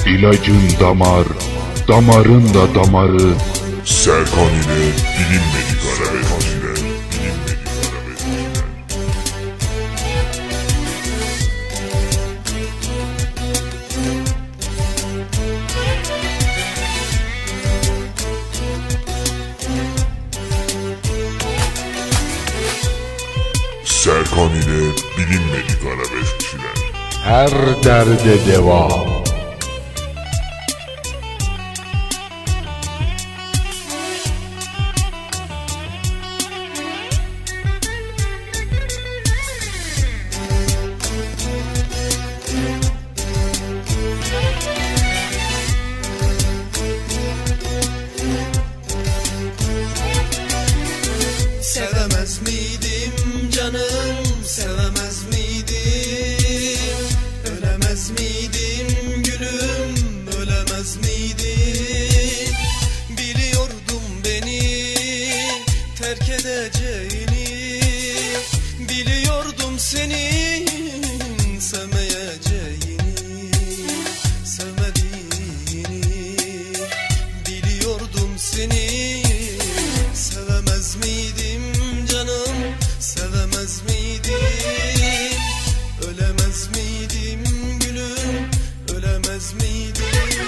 İlacın damar, damarın da damarı. Serkan ile bilinmedik arabeskçiler, bilinmedik arabeskçiler. Serkan ile bilinmedik arabeskçiler. Her derde deva. Sevemez miydim canım, sevemez miydim? Ölemez miydim gülüm, ölemez miydim? Biliyordum beni terk edeceğini, biliyordum senin sevmeyeceğini, sevmediğini, biliyordum seni. Sevemez miydim canım, sevemez miydim? Ölemez miydim gülüm, ölemez miydim?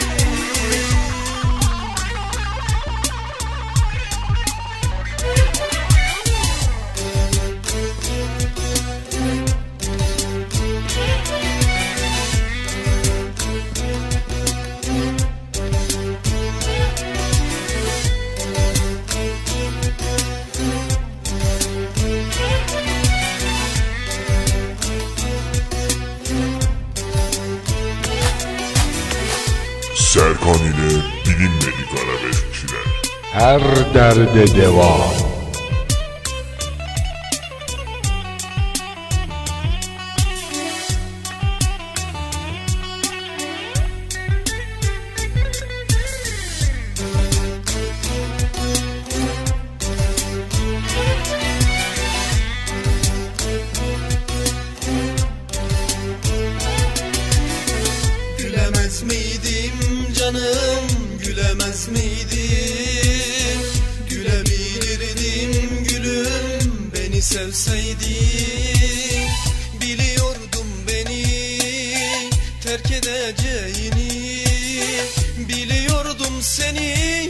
Serkan ile bilinmedik arabeskçiler. Her derde deva. Gülemez miydim canım, gülemez miydim? Gülebilirdim gülüm, beni sevseydin. Biliyordum beni terk edeceğini, biliyordum seni